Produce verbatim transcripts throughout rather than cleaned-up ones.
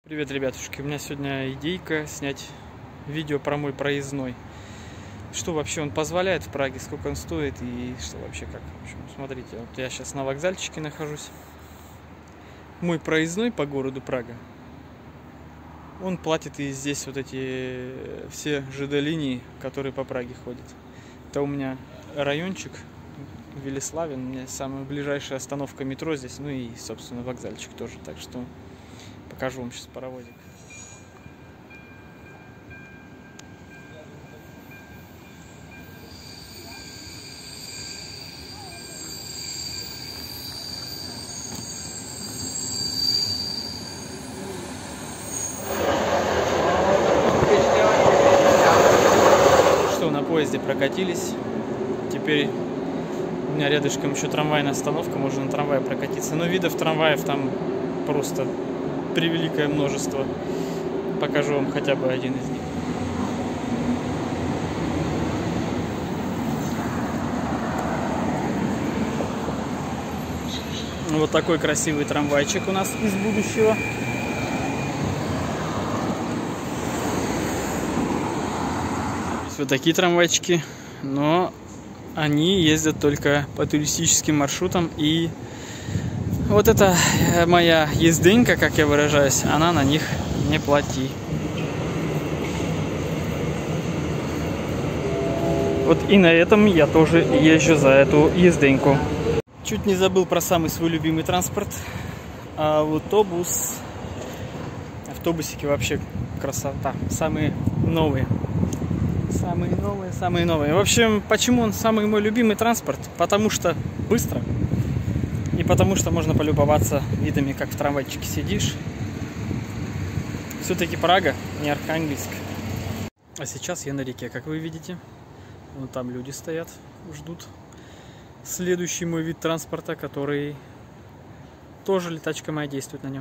Привет, ребятушки! У меня сегодня идейка снять видео про мой проездной. Что вообще он позволяет в Праге, сколько он стоит и что вообще как. В общем, смотрите, вот я сейчас на вокзальчике нахожусь. Мой проездной по городу Прага, он платит и здесь вот эти все ЖД-линии, которые по Праге ходят. Это у меня райончик Велиславен, у меня самая ближайшая остановка метро здесь, ну и, собственно, вокзальчик тоже, так что покажу вам сейчас паровозик. Что, на поезде прокатились. Теперь у меня рядышком еще трамвайная остановка, можно на трамвае прокатиться. Но видов трамваев там просто превеликое множество. Покажу вам хотя бы один из них. Вот такой красивый трамвайчик у нас из будущего. Есть вот такие трамвайчики, но они ездят только по туристическим маршрутам, и вот это моя ездынька, как я выражаюсь, она на них не плати. Вот и на этом я тоже езжу за эту ездыньку. Чуть не забыл про самый свой любимый транспорт. Автобус. Автобусики вообще красота. Самые новые. Самые новые, самые новые. В общем, почему он самый мой любимый транспорт? Потому что быстро. И потому что можно полюбоваться видами, как в трамвайчике сидишь. Все-таки Прага, не Архангельск. А сейчас я на реке, как вы видите. Вон там люди стоят, ждут. Следующий мой вид транспорта, который тоже летачка моя действует на нем.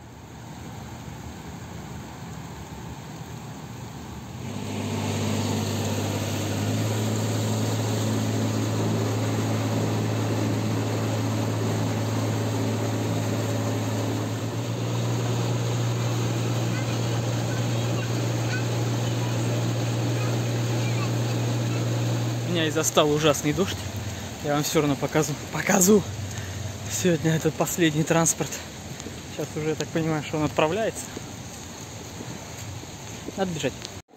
Меня и застал ужасный дождь. Я вам все равно покажу. Покажу. Сегодня этот последний транспорт. Сейчас уже, я так понимаю, что он отправляется. Надо бежать.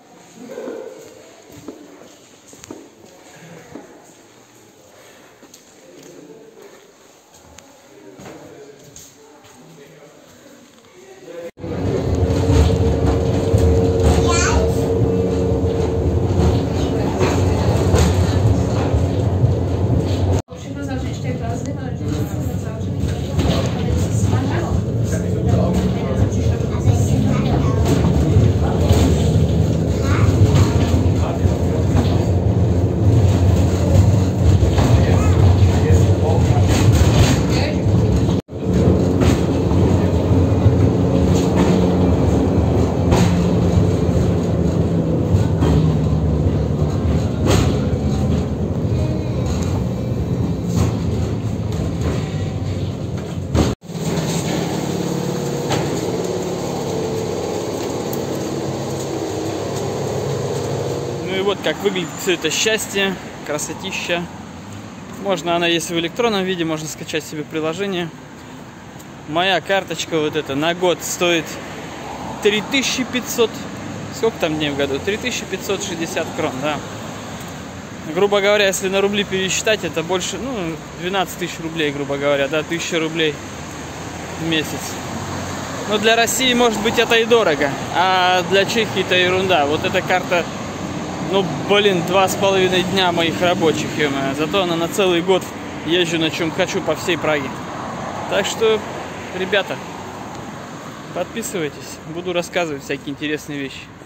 И вот как выглядит все это счастье, красотища. Можно, она есть в электронном виде, можно скачать себе приложение. Моя карточка вот эта на год стоит три тысячи пятьсот. Сколько там дней в году? три тысячи пятьсот шестьдесят крон, да. Грубо говоря, если на рубли пересчитать, это больше, ну, двенадцать тысяч рублей, грубо говоря, да, тысяча рублей в месяц. Но для России, может быть, это и дорого, а для Чехии это ерунда. Вот эта карта, ну, блин, два с половиной дня моих рабочих, ё-моё. Зато она на целый год езжу на чем хочу по всей Праге. Так что, ребята, подписывайтесь, буду рассказывать всякие интересные вещи.